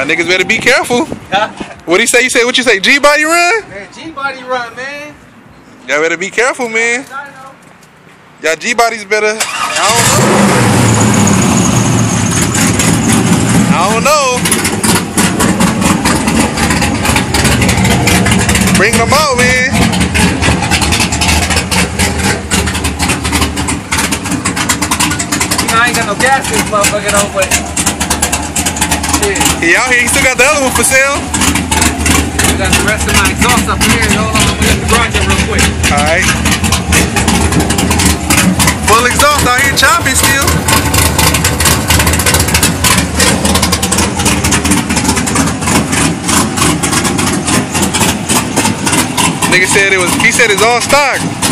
niggas better be careful. Huh? What he say? You say what you say? G-body run? Man, G-body run, man. Y'all better be careful, man. Y'all G-bodies better. I don't know. Bring them out, man. You know, I ain't got no gas in this motherfucker though, but shit. He out here, he still got the other one for sale. I got the rest of my exhaust up here. Hold on, I'm gonna get the garage up real quick. Alright. Full exhaust out here chopping still. Nigga said it was, he said it's all stock.